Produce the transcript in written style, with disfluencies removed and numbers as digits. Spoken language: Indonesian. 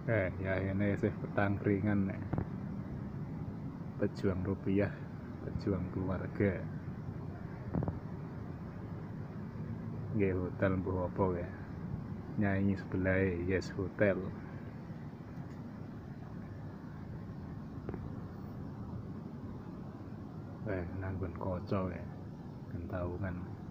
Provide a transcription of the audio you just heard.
Ya ini sih petang ringan nih. Pejuang rupiah, pejuang keluarga. Nggih hotel mbuh apa ya? Nyanyi sebelah Yes Hotel. Nanggon kocok ya. Kentaungan.